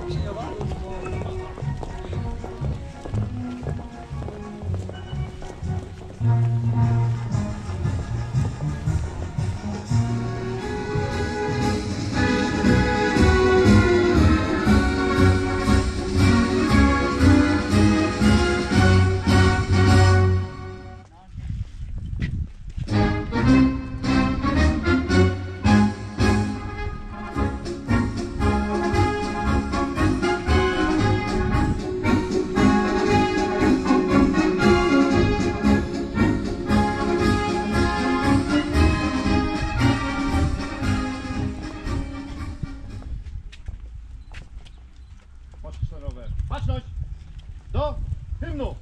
Baczność! Do hymnu!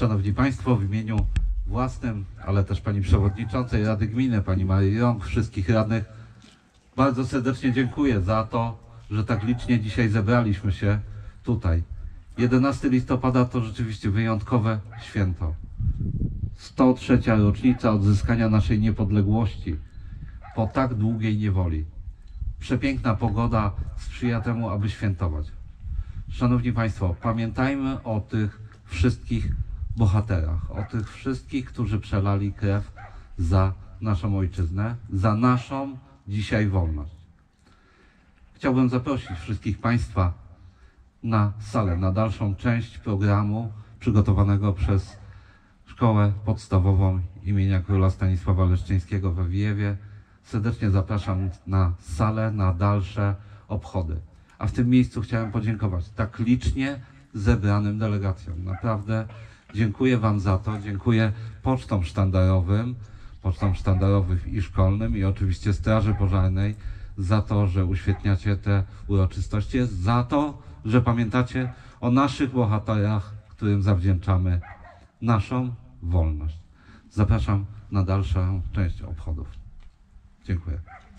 Szanowni Państwo, w imieniu własnym, ale też Pani Przewodniczącej Rady Gminy, Pani Marii Rąk, wszystkich radnych, bardzo serdecznie dziękuję za to, że tak licznie dzisiaj zebraliśmy się tutaj. 11 listopada to rzeczywiście wyjątkowe święto. 103. rocznica odzyskania naszej niepodległości po tak długiej niewoli. Przepiękna pogoda sprzyja temu, aby świętować. Szanowni Państwo, pamiętajmy o tych wszystkich bohaterach, o tych wszystkich, którzy przelali krew za naszą ojczyznę, za naszą dzisiaj wolność. Chciałbym zaprosić wszystkich Państwa na salę, na dalszą część programu przygotowanego przez Szkołę Podstawową imienia Króla Stanisława Leszczyńskiego we Wiewie. Serdecznie zapraszam na salę, na dalsze obchody. A w tym miejscu chciałem podziękować tak licznie zebranym delegacjom. Naprawdę dziękuję Wam za to. Dziękuję pocztom sztandarowym i szkolnym i oczywiście Straży Pożarnej za to, że uświetniacie te uroczystości, za to, że pamiętacie o naszych bohaterach, którym zawdzięczamy naszą wolność. Zapraszam na dalszą część obchodów. Dziękuję.